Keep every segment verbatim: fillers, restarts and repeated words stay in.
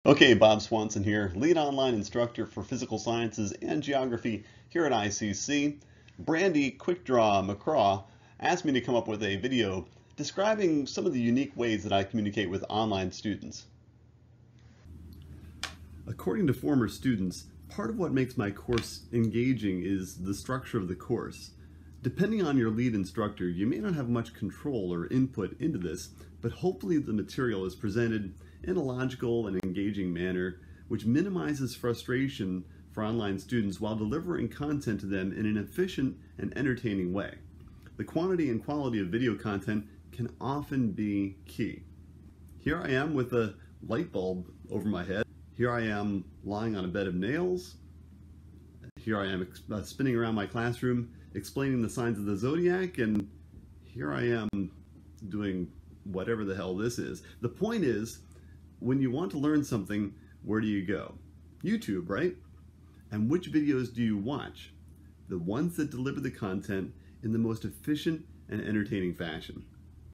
Okay, Bob Swanson here, lead online instructor for physical sciences and geography here at I C C. Brandy Quickdraw McCraw asked me to come up with a video describing some of the unique ways that I communicate with online students. According to former students, part of what makes my course engaging is the structure of the course. Depending on your lead instructor, you may not have much control or input into this, but hopefully the material is presented in a logical and engaging manner, which minimizes frustration for online students while delivering content to them in an efficient and entertaining way. The quantity and quality of video content can often be key. Here I am with a light bulb over my head. Here I am lying on a bed of nails. Here I am uh, spinning around my classroom explaining the signs of the zodiac, and here I am doing whatever the hell this is. The point is, when you want to learn something, where do you go? YouTube, right? And which videos do you watch? The ones that deliver the content in the most efficient and entertaining fashion.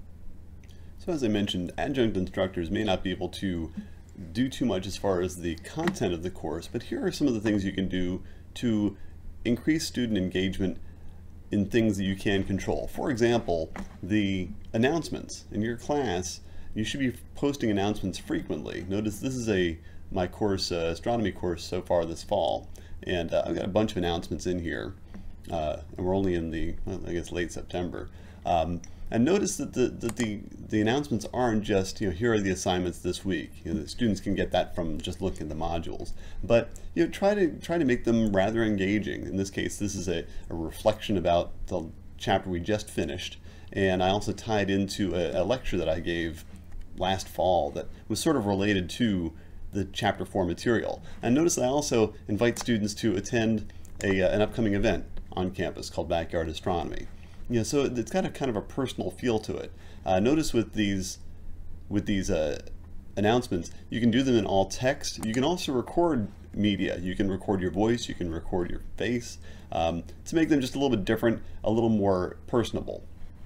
So as I mentioned, adjunct instructors may not be able to do too much as far as the content of the course, but here are some of the things you can do to increase student engagement in things that you can control. For example, the announcements. In your class, you should be posting announcements frequently. Notice this is a my course, uh, astronomy course so far this fall, and uh, I've got a bunch of announcements in here, uh, and we're only in the, well, I guess, late September. Um, and notice that the, that the the announcements aren't just, you know, here are the assignments this week. You know, the students can get that from just looking at the modules, but you know, try to try to make them rather engaging. In this case, this is a, a reflection about the chapter we just finished, and I also tied into a, a lecture that I gave last fall that was sort of related to the chapter four material. And notice I also invite students to attend a, uh, an upcoming event on campus called Backyard Astronomy. You know, so it's got a kind of a personal feel to it. Uh, notice with these with these uh, announcements, you can do them in all text. You can also record media. You can record your voice, you can record your face, um, to make them just a little bit different, a little more personable.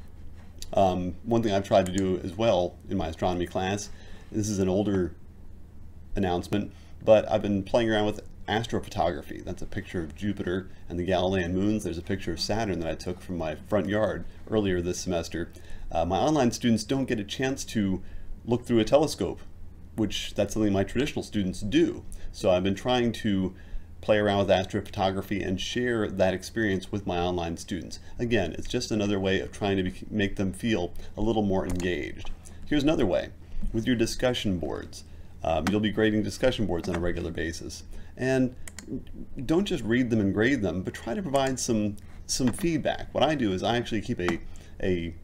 Um, one thing I've tried to do as well in my astronomy class, this is an older announcement, but I've been playing around with astrophotography. That's a picture of Jupiter and the Galilean moons. There's a picture of Saturn that I took from my front yard earlier this semester. Uh, my online students don't get a chance to look through a telescope, which that's something my traditional students do. So I've been trying to play around with astrophotography and share that experience with my online students. Again, it's just another way of trying to be, make them feel a little more engaged. Here's another way, with your discussion boards. Um, you'll be grading discussion boards on a regular basis. And don't just read them and grade them, but try to provide some some feedback. What I do is I actually keep a, a,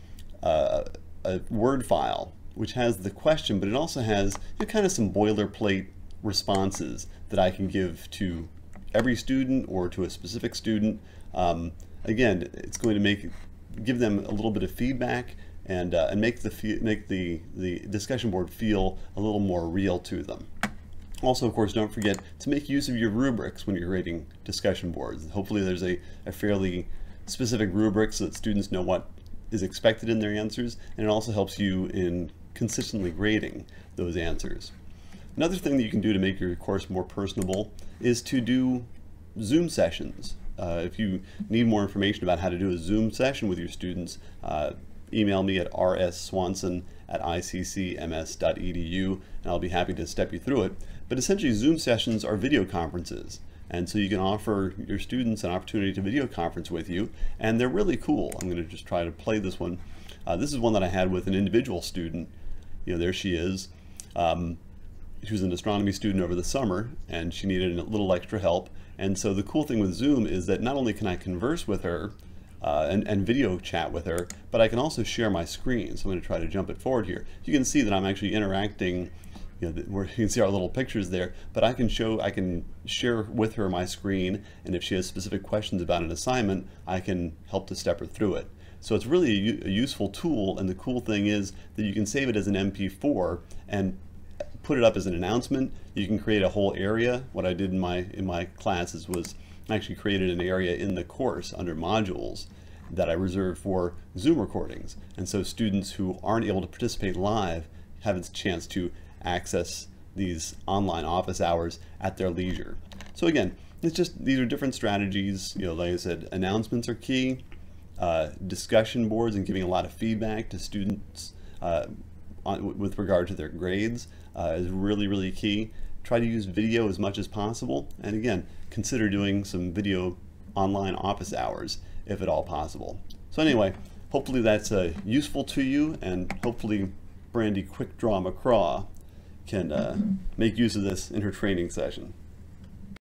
uh, a Word file which has the question, but it also has, you know, kind of some boilerplate responses that I can give to every student or to a specific student. Um, again, it's going to make give them a little bit of feedback and uh, and make the make the the discussion board feel a little more real to them. Also, of course, don't forget to make use of your rubrics when you're grading discussion boards. Hopefully there's a, a fairly specific rubric so that students know what is expected in their answers, and it also helps you in consistently grading those answers. Another thing that you can do to make your course more personable is to do Zoom sessions. Uh, if you need more information about how to do a Zoom session with your students, uh, email me at r s swanson at i c c m s dot e d u and I'll be happy to step you through it. But essentially, Zoom sessions are video conferences, and so you can offer your students an opportunity to video conference with you, and they're really cool. I'm going to just try to play this one. Uh, this is one that I had with an individual student. You know, there she is. Um, she was an astronomy student over the summer, and she needed a little extra help. And so the cool thing with Zoom is that not only can I converse with her uh, and, and video chat with her, but I can also share my screen. So I'm going to try to jump it forward here. You can see that I'm actually interacting. You know, where you can see our little pictures there, but I can show, I can share with her my screen, and if she has specific questions about an assignment, I can help to step her through it. So it's really a, a useful tool, and the cool thing is that you can save it as an M P four and put it up as an announcement. You can create a whole area. What I did in my in my classes was I actually created an area in the course under modules that I reserved for Zoom recordings, and so students who aren't able to participate live have a chance to access these online office hours at their leisure. So again, it's just, these are different strategies. You know, like I said, announcements are key. Uh, discussion boards and giving a lot of feedback to students uh, on, with regard to their grades uh, is really, really key. Try to use video as much as possible. And again, consider doing some video online office hours if at all possible. So anyway, hopefully that's uh, useful to you, and hopefully Brandy Quick Draw McCraw can uh, make use of this in her training session.